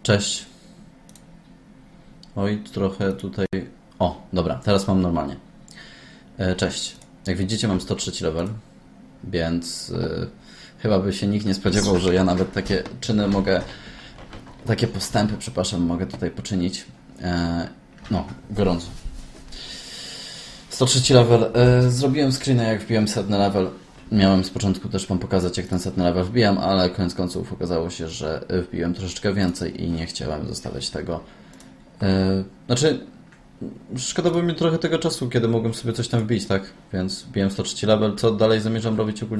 Cześć. Oj, trochę tutaj... O, dobra, teraz mam normalnie. Cześć. Jak widzicie, mam 103 level, więc chyba by się nikt nie spodziewał, że ja nawet takie czyny mogę... Takie postępy, przepraszam, mogę tutaj poczynić. No, gorąco. 103 level. Zrobiłem screena, jak wbiłem 100 level. Miałem z początku też wam pokazać, jak ten 100 level wbijam, ale koniec końców okazało się, że wbiłem troszeczkę więcej i nie chciałem zostawiać tego. Znaczy, szkoda by mi trochę tego czasu, kiedy mogłem sobie coś tam wbić, tak? Więc wbiłem 103 level. Co dalej zamierzam robić ogólnie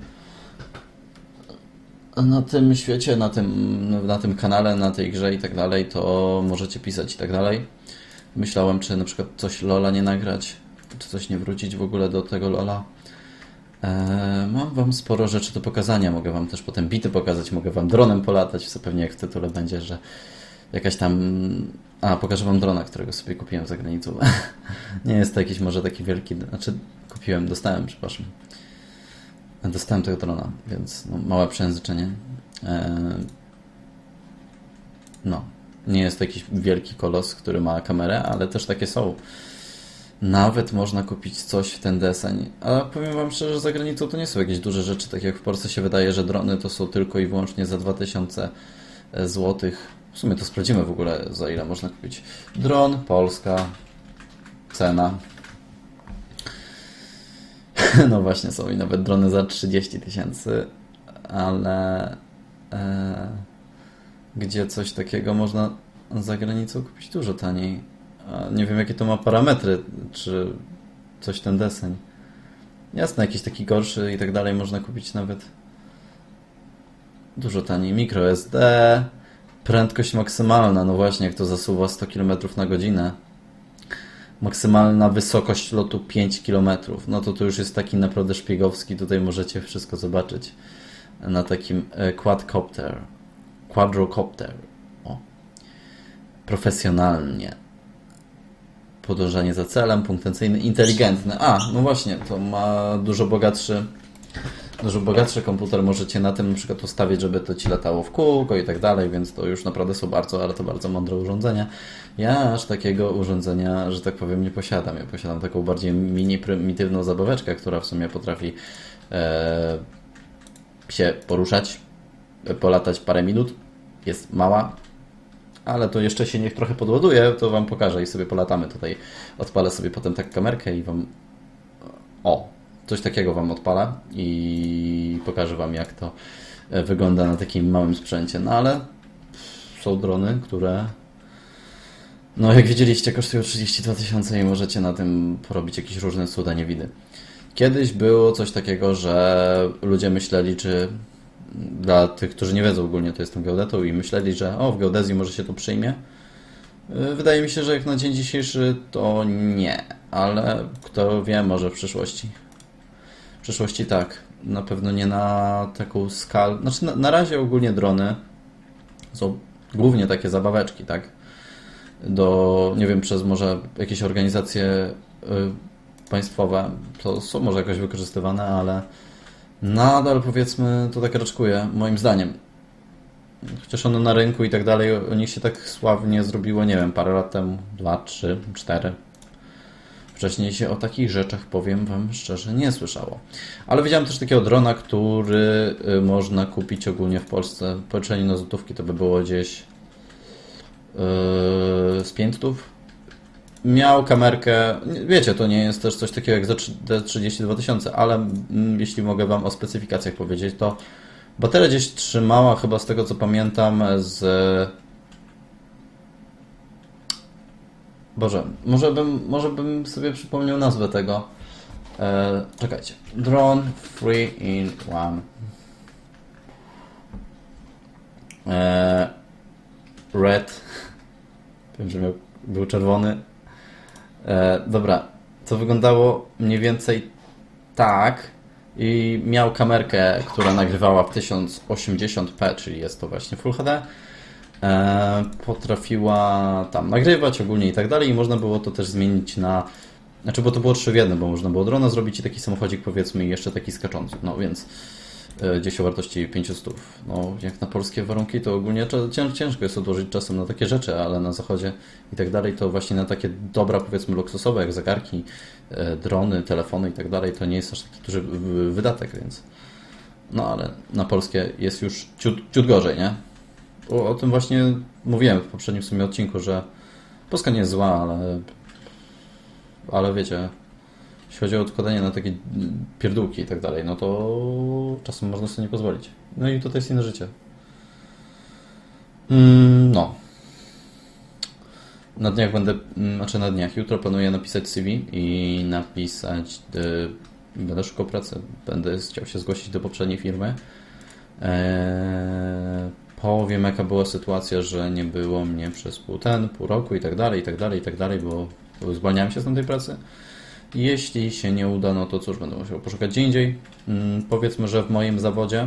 na tym świecie, na tym kanale, na tej grze i tak dalej, to możecie pisać i tak dalej. Myślałem, czy na przykład coś LoLa nie nagrać, czy coś nie wrócić w ogóle do tego LoLa. Mam wam sporo rzeczy do pokazania, mogę wam też potem bity pokazać, mogę wam dronem polatać, co pewnie jak w tytule będzie, że jakaś tam... pokażę wam drona, którego sobie kupiłem za granicą. Nie jest to jakiś może taki wielki... Znaczy, dostałem, przepraszam. Dostałem tego drona, więc no, małe przejęzyczenie. Nie jest to jakiś wielki kolos, który ma kamerę, ale też takie są. Nawet można kupić coś w ten deseń. A powiem wam szczerze, że za granicą to nie są jakieś duże rzeczy, tak jak w Polsce się wydaje, że drony to są tylko i wyłącznie za 2000 zł. W sumie to sprawdzimy w ogóle, za ile można kupić. Dron, Polska, cena. No właśnie, są i nawet drony za 30 000, ale gdzie coś takiego można za granicą kupić dużo taniej. Nie wiem, jakie to ma parametry, czy coś ten deseń. Jasne, jakiś taki gorszy i tak dalej można kupić nawet dużo taniej. MicroSD, prędkość maksymalna, no właśnie, jak to zasuwa 100 km na godzinę. Maksymalna wysokość lotu 5 km. No to już jest taki naprawdę szpiegowski, tutaj możecie wszystko zobaczyć na takim quadrocopter. O. Profesjonalnie. Podążanie za celem, punktencyjny, inteligentny. No właśnie, to ma dużo bogatszy komputer. Możecie na tym na przykład ustawić, żeby to ci latało w kółko i tak dalej, więc to już naprawdę są bardzo mądre urządzenia. Ja aż takiego urządzenia, że tak powiem, nie posiadam. Ja posiadam taką bardziej mini, prymitywną zabaweczkę, która w sumie potrafi się poruszać, polatać parę minut. Jest mała, ale to jeszcze się niech trochę podładuje, to wam pokażę i sobie polatamy tutaj. Odpalę sobie potem tak kamerkę i wam... Coś takiego wam odpalę i pokażę wam, jak to wygląda na takim małym sprzęcie. No ale są drony, które... No jak widzieliście, kosztują 32 000 i możecie na tym porobić jakieś różne cuda niewidy. Kiedyś było coś takiego, że ludzie myśleli, czy... Dla tych, którzy nie wiedzą ogólnie, to jestem geodetą i myśleli, że w geodezji może się to przyjmie. Wydaje mi się, że jak na dzień dzisiejszy to nie, ale kto wie, może w przyszłości. W przyszłości tak, na pewno nie na taką skalę. Znaczy na razie ogólnie drony są głównie takie zabaweczki, tak? Nie wiem, przez może jakieś organizacje państwowe to są może jakoś wykorzystywane, ale nadal powiedzmy to tak raczkuje, moim zdaniem. Chociaż one na rynku i tak dalej, o nich się tak sławnie zrobiło, nie wiem, parę lat temu, 2, 3, 4. Wcześniej się o takich rzeczach, powiem wam szczerze, nie słyszało. Ale widziałem też takiego drona, który można kupić ogólnie w Polsce. Policzenie na złotówki to by było gdzieś z 500. Miał kamerkę, wiecie, to nie jest też coś takiego jak za 32 000, ale jeśli mogę wam o specyfikacjach powiedzieć, to bateria gdzieś trzymała, chyba z tego co pamiętam, Boże, może bym sobie przypomniał nazwę tego. Czekajcie. Drone 3 in 1. Red. Wiem, że był czerwony. Dobra, to wyglądało mniej więcej tak i miał kamerkę, która nagrywała w 1080p, czyli jest to właśnie Full HD. Potrafiła tam nagrywać ogólnie i tak dalej i można było to też zmienić na... Znaczy, bo to było 3 w 1, bo można było drona zrobić i taki samochodzik, powiedzmy, i jeszcze taki skaczący. No więc gdzieś o wartości 500. No, jak na polskie warunki, to ogólnie ciężko jest odłożyć czasem na takie rzeczy, ale na zachodzie i tak dalej, to właśnie na takie dobra, powiedzmy, luksusowe, jak zegarki, drony, telefony i tak dalej, to nie jest aż taki duży wydatek, więc no, ale na polskie jest już ciut gorzej, nie? O tym właśnie mówiłem w poprzednim w sumie odcinku, że Polska nie jest zła, ale wiecie, jeśli chodzi o odkładanie na takie pierdółki i tak dalej, no to czasem można sobie nie pozwolić. No i tutaj jest inne życie. No. Na dniach jutro planuję napisać CV i będę szukał pracy. Będę chciał się zgłosić do poprzedniej firmy. Powiem, jaka była sytuacja, że nie było mnie przez pół roku i tak dalej, bo zwalniałem się z tej pracy. Jeśli się nie uda, no to cóż, będę musiał poszukać gdzie indziej. Powiedzmy, że w moim zawodzie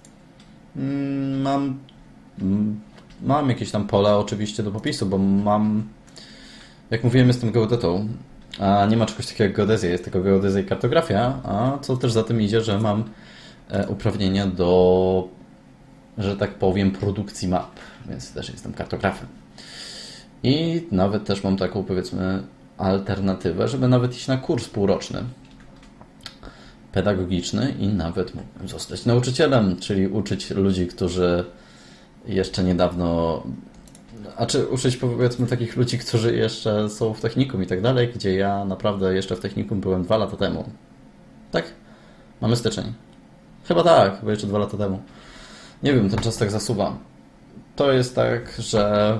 mam jakieś tam pole oczywiście do popisu, bo jak mówiłem, jestem geodetą, a nie ma czegoś takiego jak geodezja, jest tylko geodezja i kartografia, a co też za tym idzie, że mam uprawnienia do, że tak powiem, produkcji map, więc też jestem kartografem. I nawet też mam taką, powiedzmy, alternatywę, żeby nawet iść na kurs półroczny pedagogiczny i nawet mógłbym zostać nauczycielem, czyli uczyć ludzi, którzy jeszcze niedawno, uczyć, powiedzmy, takich ludzi, którzy jeszcze są w technikum i tak dalej, gdzie ja naprawdę jeszcze w technikum byłem 2 lata temu. Tak? Mamy styczeń. Chyba tak, bo jeszcze 2 lata temu. Nie wiem, ten czas tak zasuwa. To jest tak, że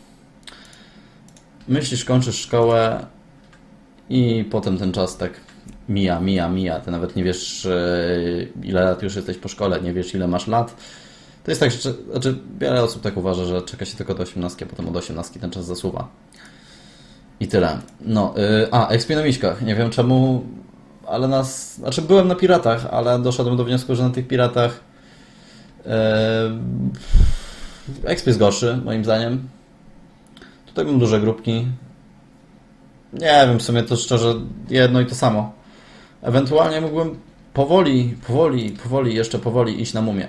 myślisz, kończysz szkołę i potem ten czas tak mija. Ty nawet nie wiesz, ile lat już jesteś po szkole, nie wiesz, ile masz lat. To jest tak, że wiele osób tak uważa, że czeka się tylko do 18, a potem od 18 ten czas zasuwa. I tyle. No, XP na miśkach. Nie wiem czemu, ale byłem na piratach, ale doszedłem do wniosku, że na tych piratach XP jest gorszy, moim zdaniem. Tutaj mam duże grupki. Nie wiem, w sumie to szczerze jedno i to samo. Ewentualnie mógłbym powoli iść na mumię.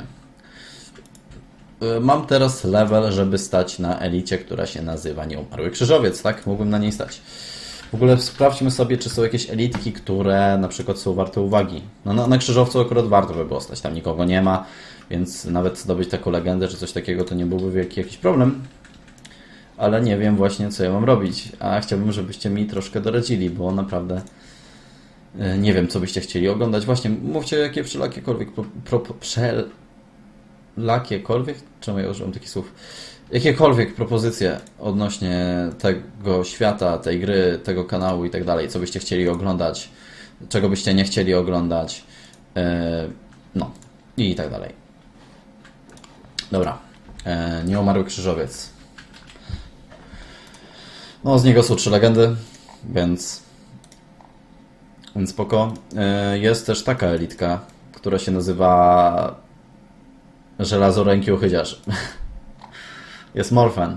Mam teraz level, żeby stać na elicie, która się nazywa Nieumarły Krzyżowiec, tak? Mógłbym na niej stać. W ogóle sprawdźmy sobie, czy są jakieś elitki, które na przykład są warte uwagi. No na Krzyżowcu akurat warto by było stać, tam nikogo nie ma, więc nawet zdobyć taką legendę, czy coś takiego, to nie byłby wielki jakiś problem. Ale nie wiem właśnie, co ja mam robić. A chciałbym, żebyście mi troszkę doradzili, bo naprawdę nie wiem, co byście chcieli oglądać. Właśnie, mówcie, jakie czemu ja używam takich słów? Jakiekolwiek propozycje odnośnie tego świata, tej gry, tego kanału i tak dalej, co byście chcieli oglądać, czego byście nie chcieli oglądać, no i tak dalej. Dobra, Nieumarły Krzyżowiec. No, z niego są 3 legendy, więc spoko. Jest też taka elitka, która się nazywa Żelazoręki Ochydziarz. Jest Morten,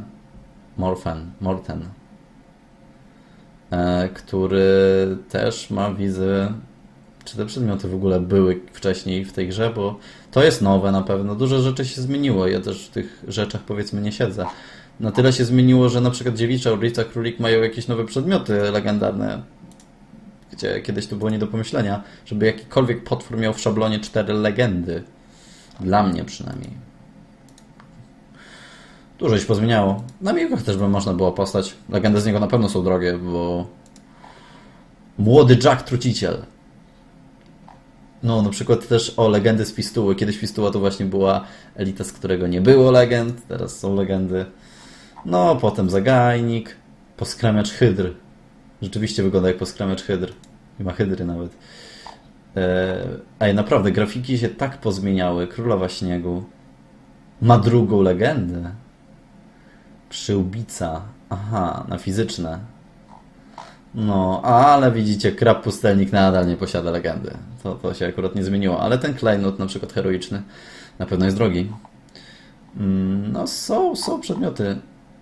który też ma wizy. Czy te przedmioty w ogóle były wcześniej w tej grze, bo to jest nowe na pewno. Dużo rzeczy się zmieniło. Ja też w tych rzeczach, powiedzmy, nie siedzę. Na tyle się zmieniło, że na przykład Dziewicza, Orlica, Królik mają jakieś nowe przedmioty legendarne, gdzie kiedyś to było nie do pomyślenia, żeby jakikolwiek potwór miał w szablonie 4 legendy. Dla mnie przynajmniej. Dużo się pozmieniało. Na miłkach też by można było postać. Legendy z niego na pewno są drogie, bo Młody Jack Truciciel. No, na przykład też legendy z Fistuły. Kiedyś Fistuła to właśnie była elita, z którego nie było legend. Teraz są legendy. No, potem Zagajnik. Poskramiacz Hydr. Rzeczywiście wygląda jak poskramiacz Hydr. Nie ma Hydry nawet. Naprawdę, grafiki się tak pozmieniały. Królowa Śniegu ma drugą legendę. Przyłbica. Aha, na fizyczne. No, ale widzicie, Krab Pustelnik nadal nie posiada legendy. To się akurat nie zmieniło. Ale ten klejnot, na przykład heroiczny, na pewno jest drogi. No, są przedmioty.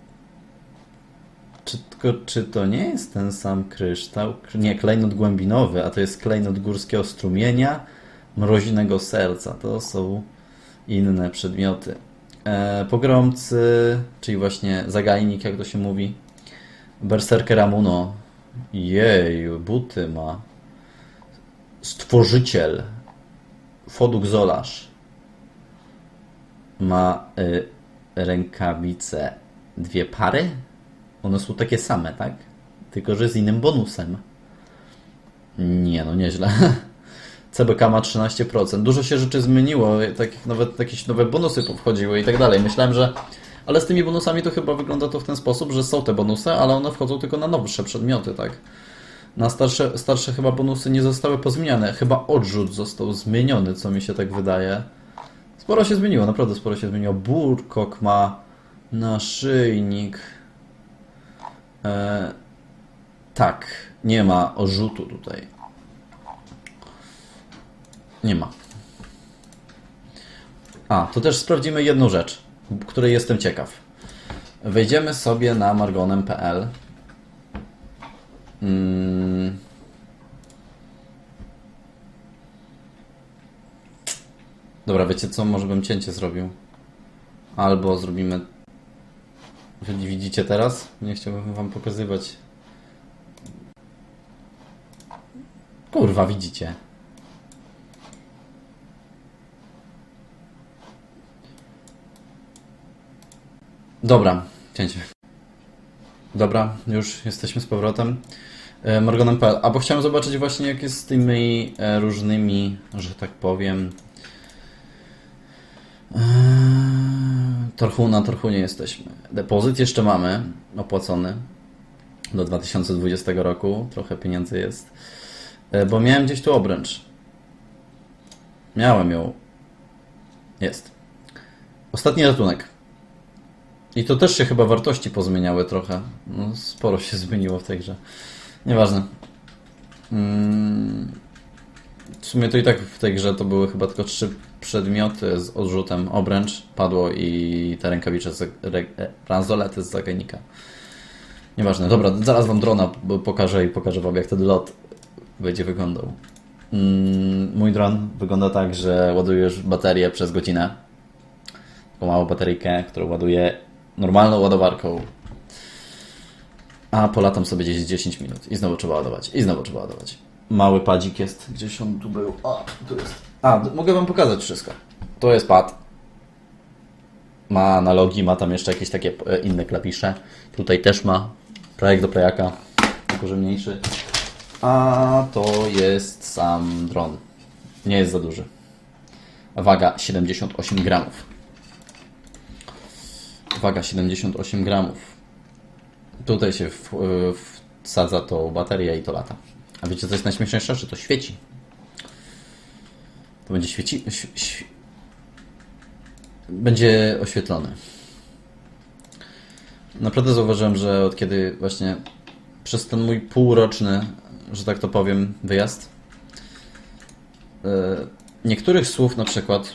Czy to nie jest ten sam kryształ? Nie, klejnot głębinowy, a to jest klejnot górskiego strumienia, mroźnego serca. To są inne przedmioty. Pogromcy, czyli właśnie zagajnik, jak to się mówi. Berserker Amuno. Jej, buty ma. Stworzyciel. Foduk Zolarz. Ma rękawice 2 pary. One są takie same, tak? Tylko że z innym bonusem. Nie, no nieźle. CBK ma 13%. Dużo się rzeczy zmieniło, tak nawet jakieś nowe bonusy wchodziły i tak dalej. Myślałem, że... Ale z tymi bonusami to chyba wygląda to w ten sposób, że są te bonusy, ale one wchodzą tylko na nowsze przedmioty, tak? Na starsze chyba bonusy nie zostały pozmieniane. Chyba odrzut został zmieniony, co mi się tak wydaje. Sporo się zmieniło, naprawdę sporo się zmieniło. Burkok ma naszyjnik. Tak, nie ma odrzutu tutaj. Nie ma. To też sprawdzimy jedną rzecz, której jestem ciekaw. Wejdziemy sobie na margonem.pl. Dobra, wiecie co? Może bym cięcie zrobił. Albo zrobimy... Wy widzicie teraz? Nie chciałbym wam pokazywać. Kurwa, widzicie. Dobra, cięcie. Dobra, już jesteśmy z powrotem. Margonem.pl. Bo chciałem zobaczyć właśnie, jak jest z tymi różnymi, że tak powiem... Na Torchunie jesteśmy. Depozyt jeszcze mamy opłacony do 2020 roku. Trochę pieniędzy jest. Bo miałem gdzieś tu obręcz. Miałem ją. Jest. Ostatni ratunek. I to też się chyba wartości pozmieniały trochę. No, sporo się zmieniło w tej grze. Nieważne. W sumie to i tak w tej grze to były chyba tylko 3 przedmioty z odrzutem. Obręcz padło i te rękawicze, bransolety z zagajnika. Nieważne. Dobra, zaraz wam drona pokażę wam, jak ten lot będzie wyglądał. Mój dron wygląda tak, że ładujesz baterię przez godzinę. Taką małą bateryjkę, którą ładuję normalną ładowarką. A polatam sobie gdzieś 10 minut. I znowu trzeba ładować. I znowu trzeba ładować. Mały padzik jest. Gdzieś on tu był. Tu jest. Mogę wam pokazać wszystko. To jest pad. Ma analogi, ma tam jeszcze jakieś takie inne klawisze. Tutaj też ma projekt do plejaka, tylko że mniejszy. A to jest sam dron. Nie jest za duży. Waga 78 gramów. Waga 78 gramów. Tutaj się wsadza tą baterię i to lata. A wiecie, co jest najśmieszniejsze? Że to świeci. To będzie będzie oświetlony. Naprawdę zauważyłem, że od kiedy właśnie przez ten mój półroczny, że tak to powiem, wyjazd, niektórych słów na przykład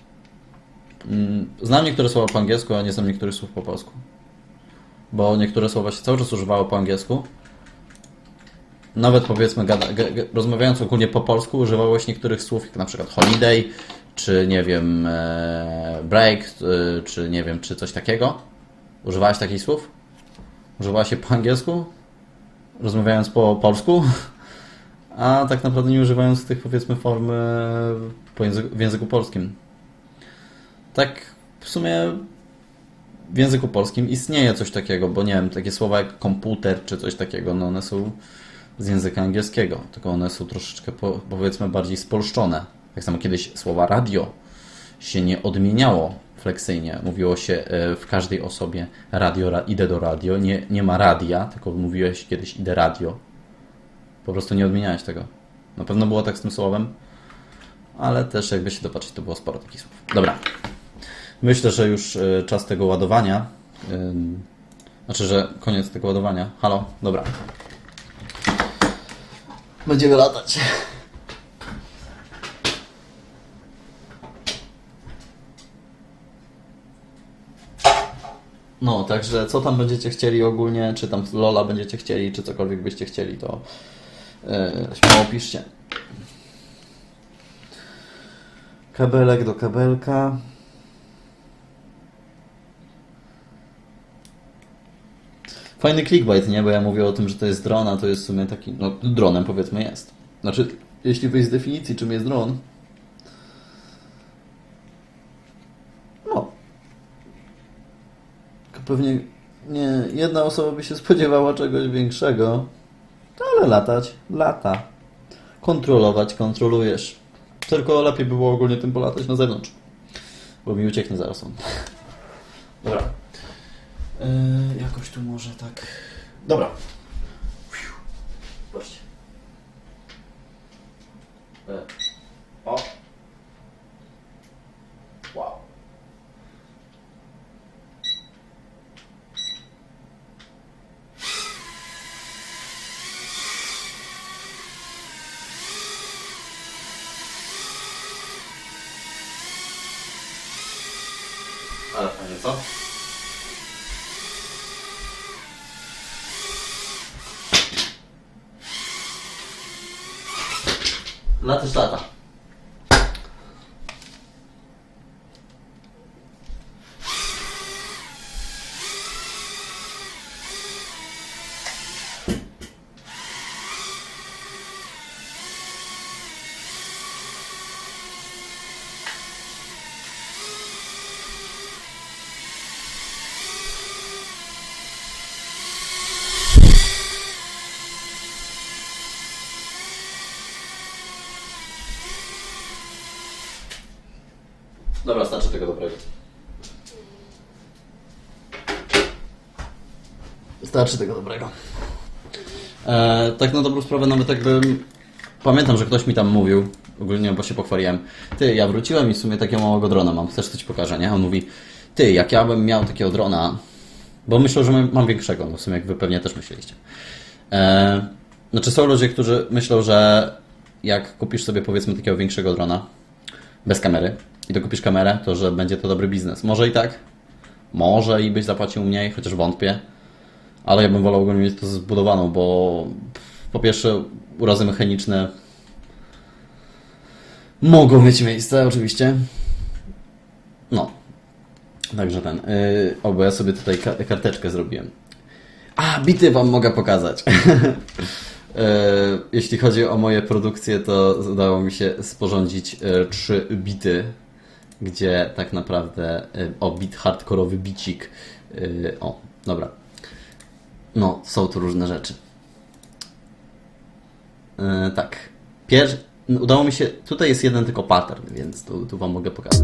znam niektóre słowa po angielsku, a nie znam niektórych słów po polsku. Bo niektóre słowa się cały czas używało po angielsku. Nawet powiedzmy, rozmawiając ogólnie po polsku, używałeś niektórych słów, jak na przykład holiday, czy nie wiem, break, czy nie wiem, czy coś takiego. Używałeś takich słów? Używałeś je po angielsku? Rozmawiając po polsku? A tak naprawdę nie używając tych, powiedzmy, form w języku polskim. Tak w sumie w języku polskim istnieje coś takiego, bo nie wiem, takie słowa jak komputer czy coś takiego, no one są z języka angielskiego, tylko one są troszeczkę powiedzmy bardziej spolszczone. Tak samo kiedyś słowa radio się nie odmieniało fleksyjnie. Mówiło się w każdej osobie radio, idę do radio, nie ma radia, tylko mówiłeś kiedyś idę radio. Po prostu nie odmieniałeś tego. Na pewno było tak z tym słowem, ale też jakby się dopatrzyć, to było sporo takich słów. Dobra. Myślę, że już czas tego ładowania. Znaczy, że koniec tego ładowania. Halo? Dobra. Będziemy latać. No, także co tam będziecie chcieli ogólnie, czy tam Lola będziecie chcieli, czy cokolwiek byście chcieli, to śmiało piszcie. Kabelek do kabelka. Fajny clickbait, nie? Bo ja mówię o tym, że to jest dron, a to jest w sumie taki, no dronem powiedzmy jest. Znaczy, jeśli wyjść z definicji, czym jest dron, no, to pewnie nie jedna osoba by się spodziewała czegoś większego, ale latać, lata. Kontrolować, kontrolujesz. Tylko lepiej by było ogólnie tym polatać na zewnątrz, bo mi ucieknie zaraz on. Dobra. Jakoś tu może tak... Dobra. Patrzcie. O. Wow. Ale fajnie, co? Latać lata. Dobra, starczy tego dobrego. Starczy tego dobrego. Tak na dobrą sprawę nawet jakby... Pamiętam, że ktoś mi tam mówił, ogólnie, bo się pochwaliłem. Ty, ja wróciłem i w sumie takiego małego drona mam. Chcesz, co ci pokażę, nie? On mówi, ty, jak ja bym miał takiego drona, bo myślę, że mam większego, no w sumie jak wy pewnie też myśleliście. Znaczy są ludzie, którzy myślą, że jak kupisz sobie powiedzmy takiego większego drona, bez kamery, i dokupisz kamerę, to że będzie to dobry biznes. Może i tak, może i byś zapłacił mniej, chociaż wątpię, ale ja bym wolał ogólnie mieć to zbudowaną, bo po pierwsze urazy mechaniczne mogą mieć miejsce, oczywiście. No, także ten, bo ja sobie tutaj karteczkę zrobiłem. A, bity wam mogę pokazać. Jeśli chodzi o moje produkcje, to udało mi się sporządzić 3 bity, gdzie tak naprawdę bit hardkorowy bicik. O, dobra. No, są tu różne rzeczy. Tak. Udało mi się, tutaj jest jeden tylko pattern, więc tu wam mogę pokazać.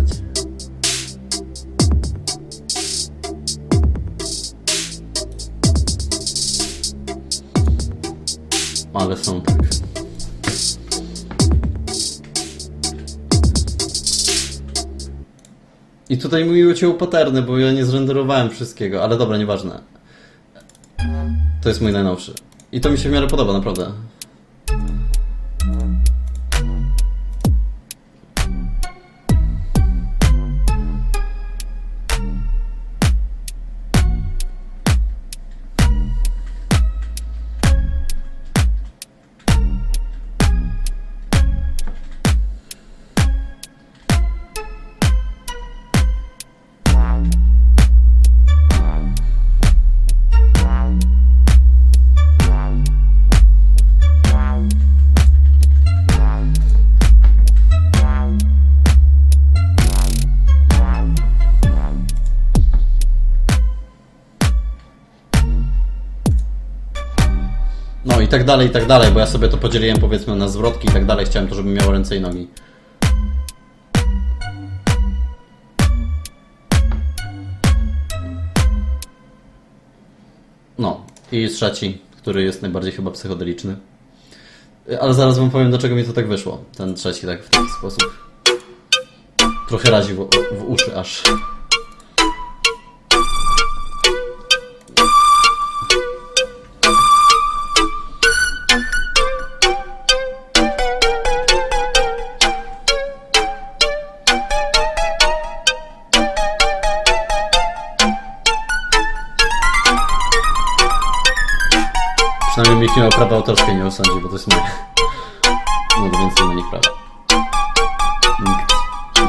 Ale są tak. I tutaj mi ucięło paterny, bo ja nie zrenderowałem wszystkiego, ale dobra, nieważne. To jest mój najnowszy. I to mi się w miarę podoba, naprawdę. No i tak dalej, bo ja sobie to podzieliłem powiedzmy na zwrotki i tak dalej. Chciałem to, żeby miało ręce i nogi. No i trzeci, który jest najbardziej chyba psychodeliczny. Ale zaraz wam powiem, do czego mi to tak wyszło. Ten trzeci tak w taki sposób. Trochę razi w uszy aż. Przynajmniej nikt nie ma prawa autorskie nie osądzi, bo to jest moje. No to więcej na nich prawa. Nikt.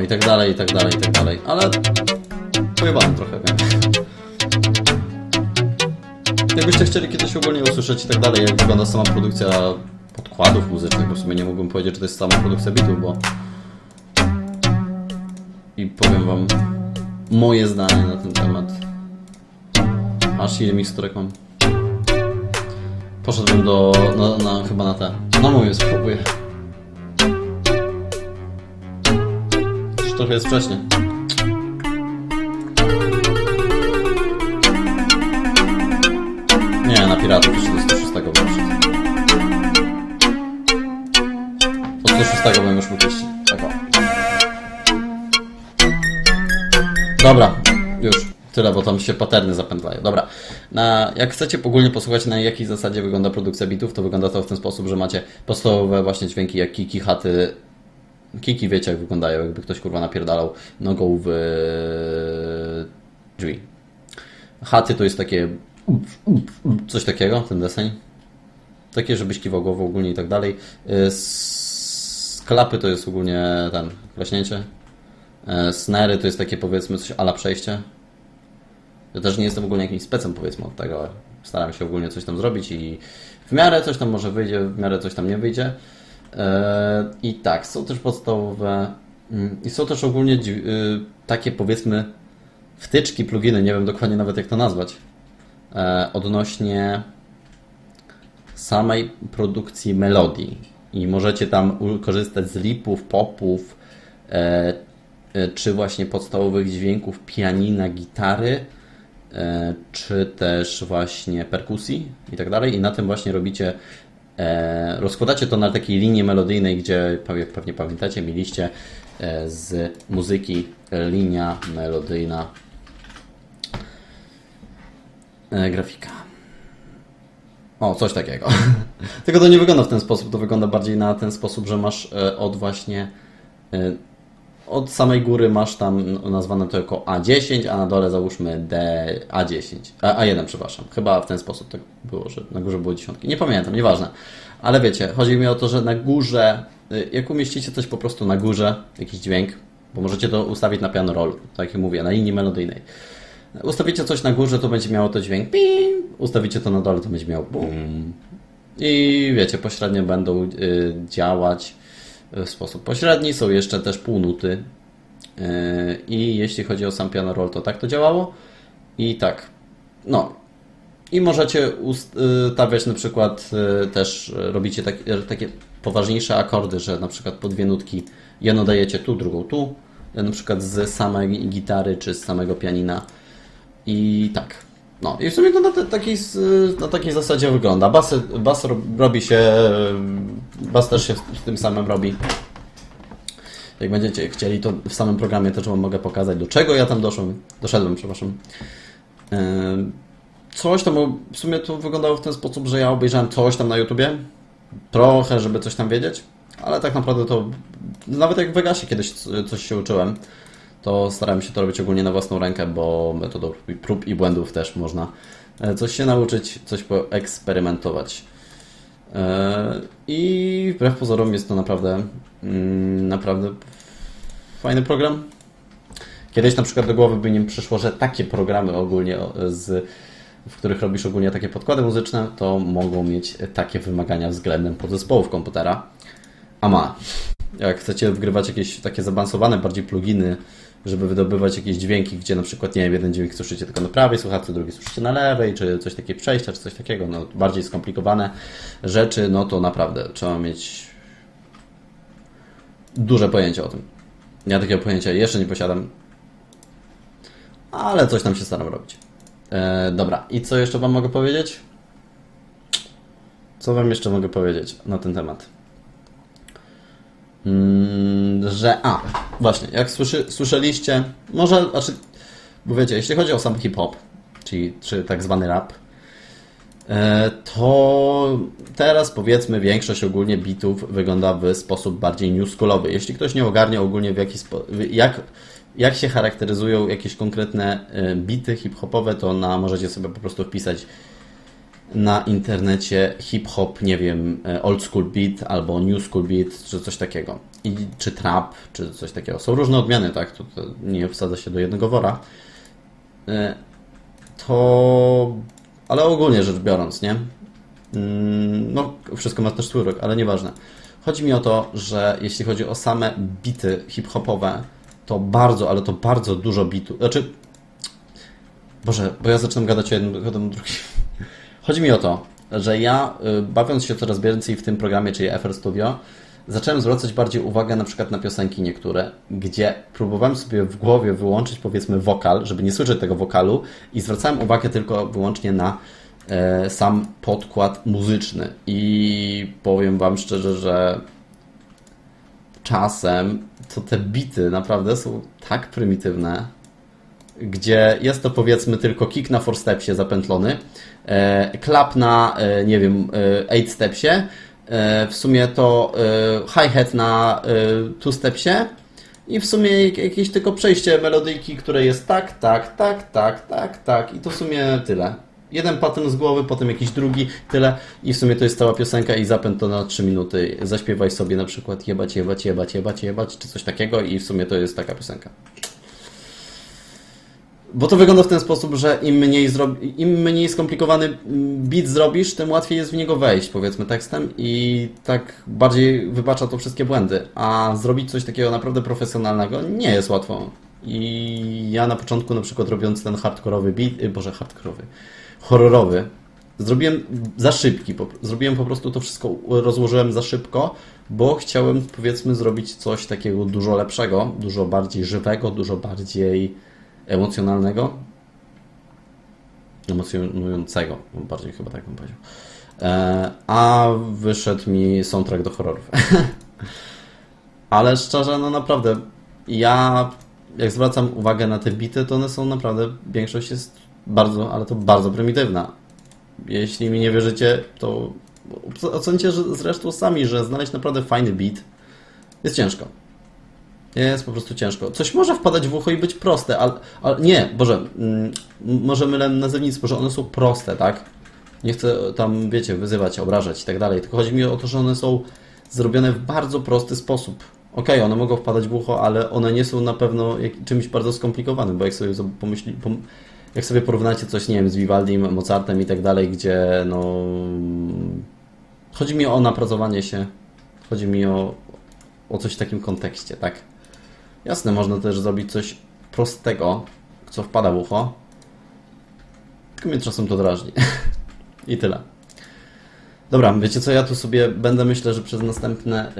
tak dalej, i tak dalej, i tak dalej. Ale pojebałem trochę, wiem. Jakbyście chcieli kiedyś ogólnie usłyszeć i tak dalej, jak wygląda sama produkcja podkładów muzycznych, bo w sumie nie mógłbym powiedzieć, że to jest sama produkcja bitów, bo... I powiem wam moje zdanie na ten temat. Aż ile miksturek mam? Poszedłem chyba na te. No mówię, spróbuję. Już trochę jest wcześnie. Nie, na piratów jeszcze do 106 bym szedł. Od 106 bym już mógł iść. Tak o. Dobra, już tyle, bo tam się paterny zapętlają. Dobra, jak chcecie ogólnie posłuchać, na jakiej zasadzie wygląda produkcja bitów, to wygląda to w ten sposób, że macie podstawowe właśnie dźwięki jak kiki, haty. Kiki wiecie jak wyglądają, jakby ktoś kurwa napierdalał nogą w drzwi. Haty to jest takie coś takiego, ten deseń. Takie, żebyś kiwał głową ogólnie i tak dalej. Klapy to jest ogólnie ten, klaśnięcie. Snary to jest takie powiedzmy coś ala przejście. Ja też nie jestem ogólnie jakimś specem powiedzmy od tego, ale staram się ogólnie coś tam zrobić i w miarę coś tam może wyjdzie, w miarę coś tam nie wyjdzie. I tak, są też podstawowe i są też ogólnie takie powiedzmy wtyczki, pluginy, nie wiem dokładnie nawet jak to nazwać, odnośnie samej produkcji melodii i możecie tam korzystać z lipów, popów, czy właśnie podstawowych dźwięków pianina, gitary, czy też właśnie perkusji i tak dalej i na tym właśnie robicie, rozkładacie to na takiej linii melodyjnej, gdzie jak pewnie pamiętacie, mieliście z muzyki linia melodyjna grafika. O, coś takiego. Tylko to nie wygląda w ten sposób, to wygląda bardziej na ten sposób, że masz od samej góry masz tam nazwane to jako A10, a na dole załóżmy A10, A1 przepraszam. Chyba w ten sposób tak było, że na górze było dziesiątki. Nie pamiętam, nieważne. Ale wiecie, chodzi mi o to, że na górze, jak umieścicie coś po prostu na górze, jakiś dźwięk, bo możecie to ustawić na piano roll, tak jak mówię, na linii melodyjnej. Ustawicie coś na górze, to będzie miało to dźwięk pim, ustawicie to na dole, to będzie miało bum. I wiecie, pośrednio będą działać w sposób pośredni. Są jeszcze też półnuty. I jeśli chodzi o sam piano roll, to tak to działało. I tak. No. I możecie ustawiać na przykład też robicie takie poważniejsze akordy, że na przykład po dwie nutki jedną dajecie tu, drugą tu. Na przykład z samej gitary czy z samego pianina. I tak. No i w sumie to na takiej zasadzie wygląda. Bas robi się, bas też się w tym samym robi. Jak będziecie chcieli, to w samym programie też Wam mogę pokazać, do czego ja tam doszedłem, przepraszam. Coś tam, w sumie to wyglądało w ten sposób, że ja obejrzałem coś tam na YouTubie, trochę, żeby coś tam wiedzieć, ale tak naprawdę to, nawet jak w Vegasie kiedyś coś się uczyłem, to starałem się to robić ogólnie na własną rękę, bo metodą prób i błędów też można coś się nauczyć, coś poeksperymentować. I wbrew pozorom jest to naprawdę fajny program. Kiedyś na przykład do głowy by nie przyszło, że takie programy ogólnie, w których robisz ogólnie takie podkłady muzyczne, to mogą mieć takie wymagania względem podzespołów komputera. A ma. Jak chcecie wgrywać jakieś takie zaawansowane bardziej pluginy, żeby wydobywać jakieś dźwięki, gdzie na przykład, nie wiem, jeden dźwięk słyszycie tylko na prawej słuchawce, drugi słyszycie na lewej, czy coś takiego przejścia, czy coś takiego, no bardziej skomplikowane rzeczy, no to naprawdę trzeba mieć duże pojęcie o tym. Ja takiego pojęcia jeszcze nie posiadam, ale coś tam się staram robić. Dobra, i co jeszcze Wam mogę powiedzieć? Co Wam jeszcze mogę powiedzieć na ten temat? Właśnie, jak słyszeliście, może, bo wiecie, jeśli chodzi o sam hip-hop, czy tak zwany rap, to teraz powiedzmy większość ogólnie bitów wygląda w sposób bardziej newschoolowy. Jeśli ktoś nie ogarnia ogólnie jak się charakteryzują jakieś konkretne bity hip-hopowe, to możecie sobie po prostu wpisać na internecie hip-hop, nie wiem, old school beat albo new school beat, czy coś takiego. Czy trap, czy coś takiego. Są różne odmiany, tak? To nie wsadza się do jednego wora. Ale ogólnie rzecz biorąc, nie? No, wszystko ma też swój rok, ale nieważne. Chodzi mi o to, że jeśli chodzi o same bity hip-hopowe, to bardzo, ale to bardzo dużo bitów. Znaczy, Boże, bo ja zaczynam gadać o jednym, o drugim. Chodzi mi o to, że ja, bawiąc się coraz więcej w tym programie, czyli FL Studio, zacząłem zwracać bardziej uwagę na przykład na piosenki niektóre, gdzie próbowałem sobie w głowie wyłączyć, powiedzmy, wokal, żeby nie słyszeć tego wokalu, i zwracałem uwagę tylko wyłącznie na sam podkład muzyczny. I powiem Wam szczerze, że czasem to te bity naprawdę są tak prymitywne, gdzie jest to, powiedzmy, tylko kick na 4-stepsie zapętlony, klap na, nie wiem, 8-stepsie, w sumie to hi-hat na 2-stepsie i w sumie jakieś tylko przejście melodyjki, które jest tak, tak, tak, tak, tak, tak, i to w sumie tyle. Jeden pattern z głowy, potem jakiś drugi, tyle, i w sumie to jest cała piosenka i zapęd to na 3 minuty. Zaśpiewaj sobie na przykład jebać, jebać, jebać, jebać, jebać, czy coś takiego, i w sumie to jest taka piosenka. Bo to wygląda w ten sposób, że im mniej skomplikowany beat zrobisz, tym łatwiej jest w niego wejść, powiedzmy, tekstem, i tak bardziej wybacza to wszystkie błędy. A zrobić coś takiego naprawdę profesjonalnego nie jest łatwo. I ja na początku, na przykład, robiąc ten horrorowy, zrobiłem za szybki. Zrobiłem po prostu to wszystko, rozłożyłem za szybko, bo chciałem, powiedzmy, zrobić coś takiego dużo lepszego, dużo bardziej żywego, dużo bardziej emocjonującego, bardziej chyba tak bym powiedział. A wyszedł mi soundtrack do horrorów. Ale szczerze, no naprawdę, ja jak zwracam uwagę na te bity, to one są naprawdę, większość jest bardzo, ale to bardzo prymitywna. Jeśli mi nie wierzycie, to ocencie zresztą sami, że znaleźć naprawdę fajny beat jest ciężko. Jest po prostu ciężko. Coś może wpadać w ucho i być proste, ale nie, Boże, może mylę nazewnictwo, że one są proste, tak? Nie chcę tam, wiecie, wyzywać, obrażać i tak dalej, tylko chodzi mi o to, że one są zrobione w bardzo prosty sposób. Okej, one mogą wpadać w ucho, ale one nie są na pewno czymś bardzo skomplikowanym, bo jak sobie jak sobie porównacie coś, nie wiem, z Vivaldim, Mozartem i tak dalej, gdzie no... Chodzi mi o napracowanie się, chodzi mi o coś w takim kontekście, tak? Jasne, można też zrobić coś prostego, co wpada w ucho, tylko mnie czasem to drażni. I tyle. Dobra, wiecie co, ja tu sobie będę, myślę, że przez następne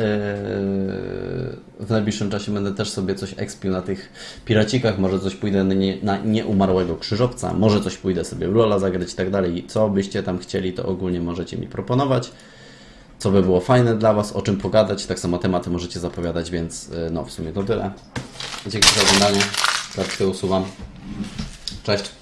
w najbliższym czasie będę też sobie coś ekspił na tych piracikach, może coś pójdę na nieumarłego krzyżowca, może coś pójdę sobie w Lola zagrać i tak dalej. Co byście tam chcieli, to ogólnie możecie mi proponować, co by było fajne dla Was, o czym pogadać, tak samo tematy możecie zapowiadać, więc no w sumie to tyle. Dzięki za oglądanie, tak się usuwam. Cześć.